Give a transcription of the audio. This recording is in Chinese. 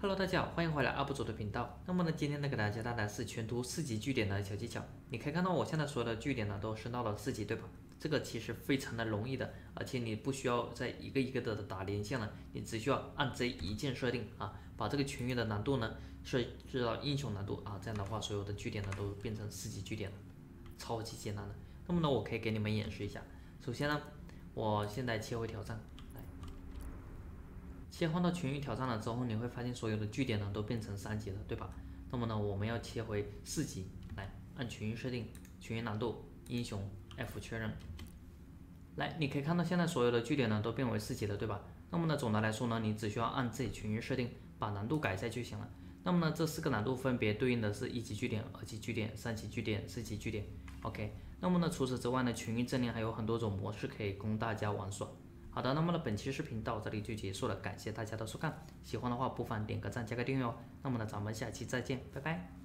Hello，大家好，欢迎回来 UP 主的频道。那么呢，今天呢给大家带来是全图4级据点的小技巧。你可以看到我现在所有的据点呢都升到了4级，对吧？这个其实非常的容易的，而且你不需要再一个一个的打连线了，你只需要按这一键设定啊，把这个群域的难度呢设置到英雄难度啊，这样的话所有的据点呢都变成4级据点了，超级简单的。那么呢，我可以给你们演示一下。首先呢，我现在切回挑战。切换到群域挑战了之后，你会发现所有的据点呢都变成3级了，对吧？那么呢，我们要切回4级，来按群域设定，群域难度，英雄 F 确认。来，你可以看到现在所有的据点呢都变为4级了，对吧？那么呢，总的来说呢，你只需要按自己群域设定，把难度改一下就行了。那么呢，这4个难度分别对应的是1级据点、2级据点、3级据点、4级据点。OK， 那么呢，除此之外呢，群域阵列还有很多种模式可以供大家玩耍。好的，那么呢，本期视频到这里就结束了，感谢大家的收看，喜欢的话不妨点个赞加个订阅哦。那么呢，咱们下期再见，拜拜。